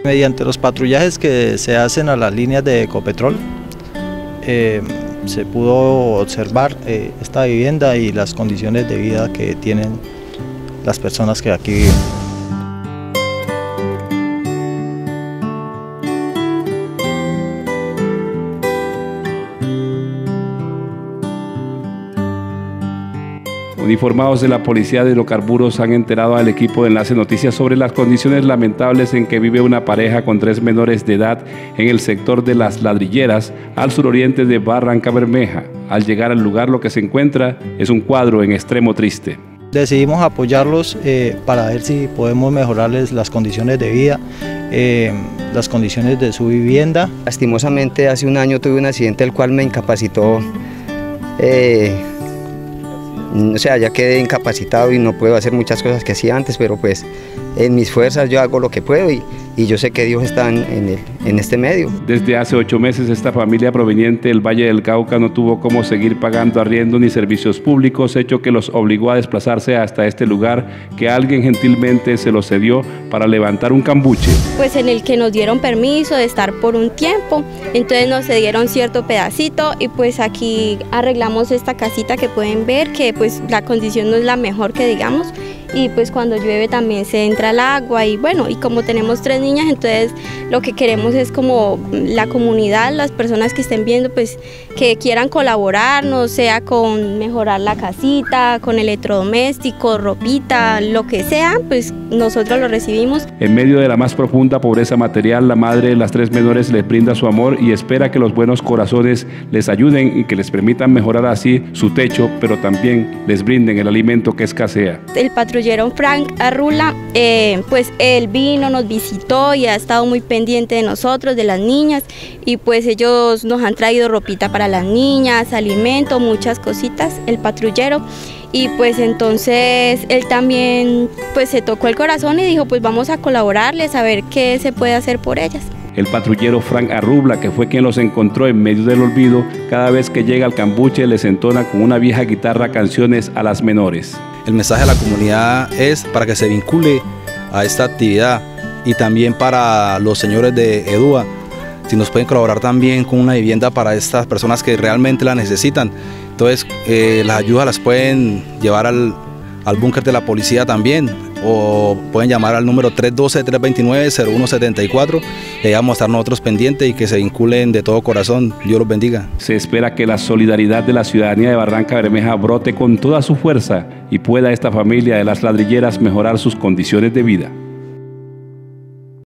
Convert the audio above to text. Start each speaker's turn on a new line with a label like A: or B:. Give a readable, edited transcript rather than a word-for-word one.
A: Mediante los patrullajes que se hacen a las líneas de Ecopetrol, se pudo observar esta vivienda y las condiciones de vida que tienen las personas que aquí viven.
B: Uniformados de la Policía de Hidrocarburos han enterado al equipo de Enlace Noticias sobre las condiciones lamentables en que vive una pareja con 3 menores de edad en el sector de Las Ladrilleras, al suroriente de Barrancabermeja. Al llegar al lugar, lo que se encuentra es un cuadro en extremo triste.
A: Decidimos apoyarlos para ver si podemos mejorarles las condiciones de vida, las condiciones de su vivienda.
C: Lastimosamente, hace un año tuve un accidente el cual me incapacitó. O sea, ya quedé incapacitado y no puedo hacer muchas cosas que hacía antes, pero pues en mis fuerzas yo hago lo que puedo y yo sé que Dios está en este medio.
B: Desde hace 8 meses esta familia proveniente del Valle del Cauca no tuvo cómo seguir pagando arriendo ni servicios públicos, hecho que los obligó a desplazarse hasta este lugar que alguien gentilmente se los cedió para levantar un cambuche.
D: Pues en el que nos dieron permiso de estar por un tiempo, entonces nos cedieron cierto pedacito y pues aquí arreglamos esta casita que pueden ver, que pues la condición no es la mejor que digamos, y pues cuando llueve también se entra el agua y bueno, y como tenemos 3 niñas, entonces lo que queremos es como la comunidad, las personas que estén viendo, pues que quieran colaborarnos, sea con mejorar la casita, con electrodomésticos, ropita, lo que sea, pues nosotros lo recibimos.
B: En medio de la más profunda pobreza material, la madre de las 3 menores les brinda su amor y espera que los buenos corazones les ayuden y que les permitan mejorar así su techo, pero también les brinden el alimento que escasea.
D: El patrullero Frank Arrula, pues él vino, nos visitó y ha estado muy pendiente de nosotros, de las niñas, y pues ellos nos han traído ropita para las niñas, alimento, muchas cositas, el patrullero. Y pues entonces él también pues se tocó el corazón y dijo pues vamos a colaborarles a ver qué se puede hacer por ellas.
B: El patrullero Frank Arrubla, que fue quien los encontró en medio del olvido, cada vez que llega al cambuche les entona con una vieja guitarra canciones a las menores.
E: El mensaje a la comunidad es para que se vincule a esta actividad y también para los señores de EDUA, si nos pueden colaborar también con una vivienda para estas personas que realmente la necesitan. Entonces las ayudas las pueden llevar al búnker de la policía también, o pueden llamar al número 312-329-0174 y ahí vamos a estar nosotros pendientes y que se vinculen de todo corazón. Dios los bendiga.
B: Se espera que la solidaridad de la ciudadanía de Barrancabermeja brote con toda su fuerza y pueda esta familia de Las Ladrilleras mejorar sus condiciones de vida.